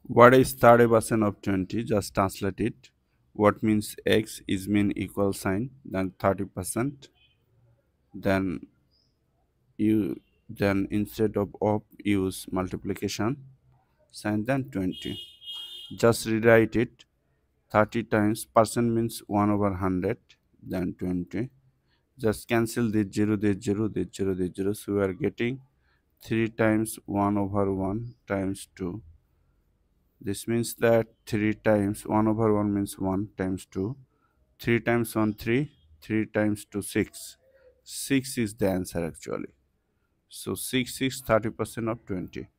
What is 30% of 20? Just translate it. What means x is mean equal sign, then 30%, then you then instead of use multiplication sign, then 20. Just rewrite it. 30 times percent means 1 over 100, then 20. Just cancel this 0, this 0, this 0, this 0. So we are getting 3 times 1 over 1 times 2. This means that 3 times 1 over 1 means 1 times 2. 3 times 1, 3. 3 times 2, 6. 6 is the answer actually. So 6 is 30% of 20.